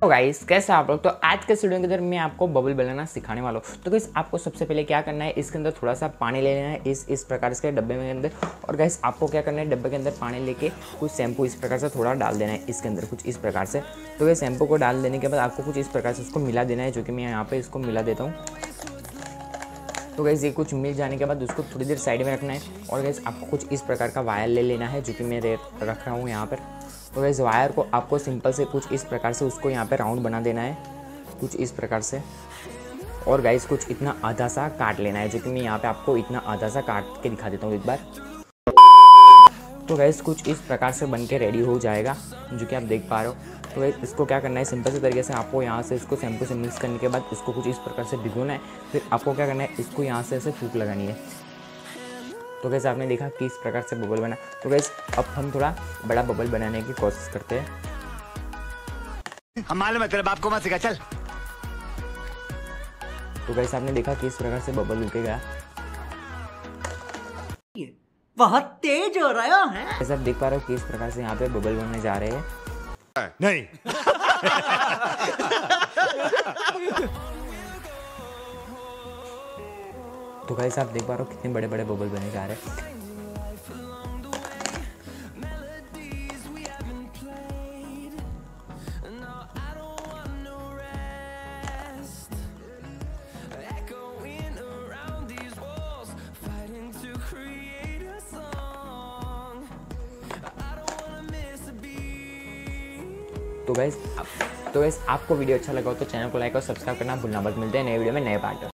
तो गाइस कैसे आप लोग। तो आज के वीडियो के अंदर मैं आपको बबल बनाना सिखाने वाला हूँ। तो गाइस आपको सबसे पहले क्या करना है, इसके अंदर थोड़ा सा पानी ले लेना है इस प्रकार से डब्बे में अंदर। और गाइस आपको क्या करना है, डब्बे के अंदर पानी लेके कुछ शैम्पू इस प्रकार से थोड़ा डाल देना है इसके अंदर, कुछ इस प्रकार से। तो गाइस शैम्पू को डाल देने के बाद आपको कुछ इस प्रकार से उसको मिला देना है, जो कि मैं यहाँ पे इसको मिला देता हूँ। तो गाइस ये कुछ मिल जाने के बाद उसको थोड़ी देर साइड में रखना है। और गाइस आपको कुछ इस प्रकार का वायर ले लेना है, जो कि मैं रख रहा हूँ यहाँ पर। तो गाइस वायर को आपको सिंपल से कुछ इस प्रकार से उसको यहाँ पे राउंड बना देना है, कुछ इस प्रकार से। और गाइस कुछ इतना आधा सा काट लेना है, जो कि मैं यहाँ पे आपको इतना आधा सा काट के दिखा देता हूँ एक बार। तो गाइस कुछ इस प्रकार से बन के रेडी हो जाएगा, जो कि आप देख पा रहे हो। तो गाइस इसको क्या करना है, सिंपल से तरीके से आपको यहाँ से इसको शैम्पू से मिक्स करने के बाद इसको कुछ इस प्रकार से भिगोना है। फिर आपको क्या करना है, इसको यहाँ से ऐसे फूंक लगानी है। तो गाइस आपने देखा कि इस प्रकार से बबल बना। तो गाइस अब हम थोड़ा बड़ा बबल बनाने की कोशिश करते हैं। हम मालूम है तेरे बाप को मत सिखा, चल। तो गाइस आपने देखा कि इस प्रकार से बबल उगेगा। बहुत तेज हो रहा है। जैसे आप देख पा रहे हो कि इस प्रकार से यहाँ पे बबल बनने जा रहे हैं। नहीं। तो गाइस आप देख पा रहे हो कितने बड़े बड़े बबल बने जा रहे हैं। तो गाइस आपको वीडियो अच्छा लगा हो तो चैनल को लाइक और सब्सक्राइब करना भूलना मत। मिलते हैं नए वीडियो में नए पार्ट।